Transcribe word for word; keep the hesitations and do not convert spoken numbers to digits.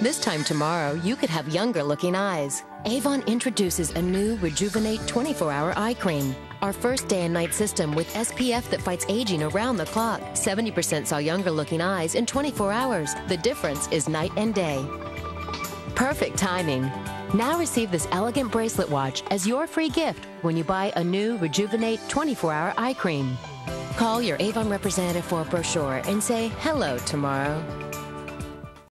This time tomorrow, you could have younger-looking eyes. Avon introduces a new Rejuvenate twenty-four hour eye cream. Our first day and night system with S P F that fights aging around the clock. seventy percent saw younger-looking eyes in twenty-four hours. The difference is night and day. Perfect timing. Now receive this elegant bracelet watch as your free gift when you buy a new Rejuvenate twenty-four hour eye cream. Call your Avon representative for a brochure and say hello tomorrow.